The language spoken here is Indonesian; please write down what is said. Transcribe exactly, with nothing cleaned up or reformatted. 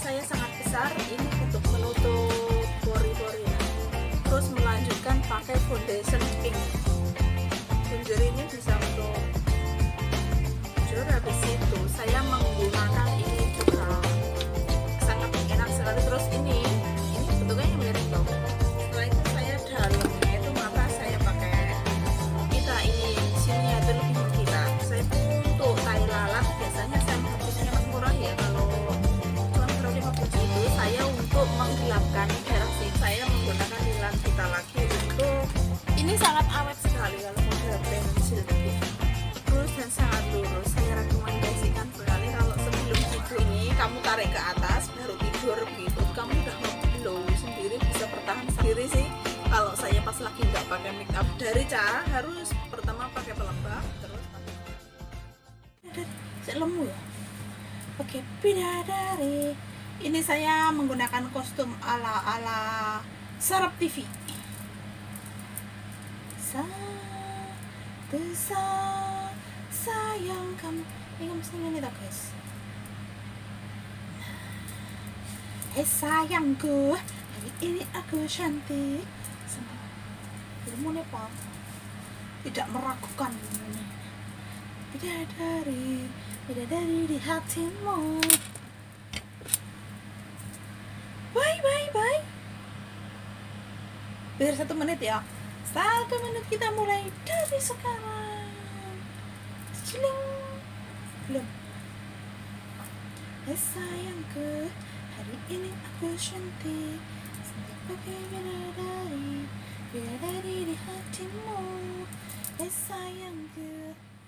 saya sangat besar, ini untuk menutup pori-porinya. Terus melanjutkan pakai foundation pink. Bronzer ini bisa untuk bronzer. Habis itu saya menggunakan ini juga sangat enak sekali. Terus ini ini bentuknya mirip loh. Setelah itu saya dalamnya itu mata saya pakai kita ini sini ada lebih mengkilap. Saya untuk tai lalat biasanya saya habisnya mas murah ya, kalau cuma seratus lima puluh itu saya untuk menggelapkan daerah sini saya menggunakan lilin kita lagi untuk ini sangat awet sekali kalau model pensil terus dan sangat lurus. Saya rekomendasikan sekali kalau sebelum tidur ini kamu tarik ke atas baru tidur gitu, kamu udah nge-glow sendiri, bisa bertahan sendiri sih. Kalau saya pas lagi nggak pakai make up, dari cara harus pertama pakai pelembab, terus pakai saya lemu ya, pakai bidadari. Ini saya menggunakan kostum ala ala Sarap T V. Satu sa sayang kamu, ini kamu singin itu guys. Hei sayangku, hari ini aku cantik. Ilmu nih pak, tidak meragukan. Bidadari, bidadari di hatimu. Bye bye bye. Biar satu menit ya. Satu menit kita mulai dari sekarang. Ciling. Belum. Hai sayangku, hari ini aku cantik. Cantik pakai bidadari, bidadari di hatimu. Hai sayangku.